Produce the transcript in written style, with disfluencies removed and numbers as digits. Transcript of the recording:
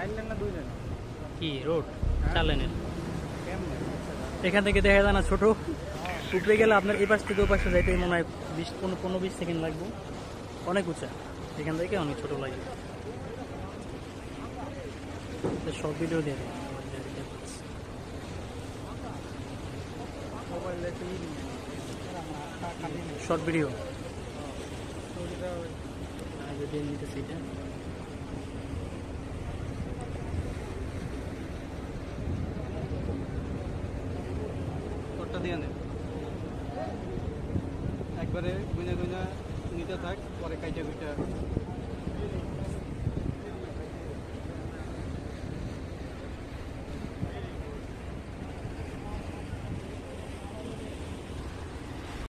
কি রোড 4 লেনের এখান থেকে দেখা যায় না ছোট উপরে গেলে আপনার এই পাশ থেকে ওই পাশে যাইতে মনে হয় 15-20 সেকেন্ড লাগবে অনেক উঁচা এখান থেকে অনেক ছোট লাগবে সব ভিডিও দিয়ে শর্ট ভিডিও যদি নিতেছি এটা দিয়ে নেন একবারে গুঁজা গুঁজা নিতে থাক পরে কাইটা কুইটা